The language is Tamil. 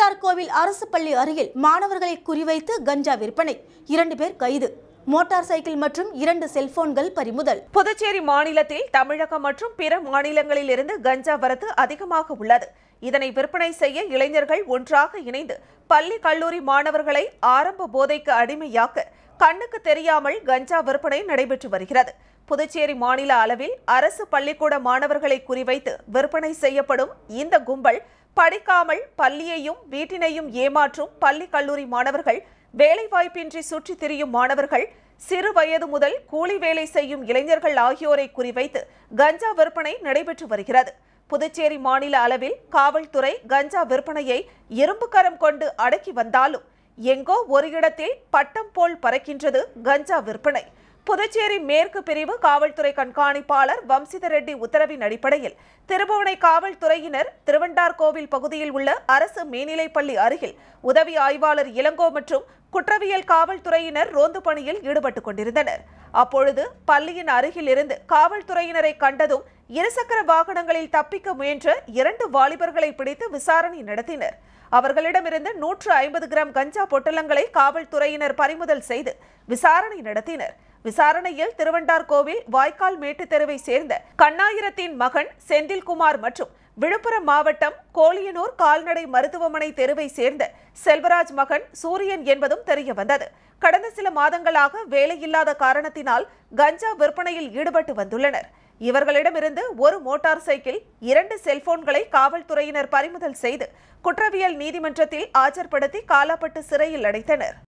திருவண்டார்கோவில் அரசு பள்ளி அருகில் மாணவர்களை குறிவைத்து கஞ்சா விற்பனை, 2 பேர் கைது. மோட்டார் சைக்கிள் மற்றும் 2 செல்போன்கள் பறிமுதல். புதுச்சேரி மாநிலத்தில் தமிழகம் மற்றும் பிற மாநிலங்களில் இருந்து கஞ்சா வரத்து அதிகமாக உள்ளது. இதனை விற்பனை செய்ய இளைஞர்கள் ஒன்றாக இணைந்து பள்ளி கல்லூரி மாணவர்களை ஆரம்ப போதைக்கு அடிமையாக்க கண்ணுக்கு தெரியாமல் கஞ்சா விற்பனை நடைபெற்று வருகிறது. புதுச்சேரி மாநில அளவில் அரசு பள்ளிக்கூட மாணவர்களை குறிவைத்து விற்பனை செய்யப்படும் இந்த கும்பல் படிக்காமல் பள்ளியையும் வீட்டினையும் ஏமாற்றும் பள்ளி கல்லூரி மாணவர்கள், வேலைவாய்ப்பின்றி சுற்றித் திரியும் மாணவர்கள், சிறு வயது முதல் கூலி வேலை செய்யும் இளைஞர்கள் ஆகியோரை குறிவைத்து கஞ்சா விற்பனை நடைபெற்று வருகிறது. புதுச்சேரி மாநில அளவில் காவல்துறை கஞ்சா விற்பனையை இரும்பு கரம் கொண்டு அடக்கி வந்தாலும் எங்கோ ஒரு இடத்தில் பட்டம் போல் பறக்கின்றது கஞ்சா விற்பனை. புதுச்சேரி மேற்கு பிரிவு காவல்துறை கண்காணிப்பாளர் வம்சித ரெட்டி உத்தரவின் அடிப்படையில் திருபுவனை காவல்துறையினர் திருவண்டார்கோவில் பகுதியில் உள்ள அரசு மேல்நிலைப்பள்ளி அருகில் உதவி ஆய்வாளர் இளங்கோ மற்றும் குற்றவியல் காவல்துறையினர் ரோந்து பணியில் ஈடுபட்டுக் கொண்டிருந்தனர். அப்பொழுது பள்ளியின் அருகில் இருந்து காவல்துறையினரை கண்டதும் இருசக்கர வாகனங்களில் தப்பிக்க முயன்ற 2 வாலிபர்களை பிடித்து விசாரணை நடத்தினர். அவர்களிடமிருந்து 150 கிராம் கஞ்சா பொட்டலங்களை காவல்துறையினர் பறிமுதல் செய்து விசாரணை நடத்தினர். விசாரணையில் திருவண்டார்கோவில் வாய்க்கால் மேட்டு தெருவை சேர்ந்த கண்ணாயிரத்தின் மகன் செந்தில்குமார் மற்றும் விழுப்புரம் மாவட்டம் கோலியனூர் கால்நடை மருத்துவமனை தெருவை சேர்ந்த செல்வராஜ் மகன் சூரியன் என்பதும் தெரியவந்தது. கடந்த சில மாதங்களாக வேலையில்லாத காரணத்தினால் கஞ்சா விற்பனையில் ஈடுபட்டு வந்துள்ளனர். இவர்களிடமிருந்து 1 மோட்டார் சைக்கிள், 2 செல்போன்களை காவல்துறையினர் பறிமுதல் செய்து குற்றவியல் நீதிமன்றத்தில் ஆஜர்படுத்தி காலாப்பட்டு சிறையில் அடைத்தனர்.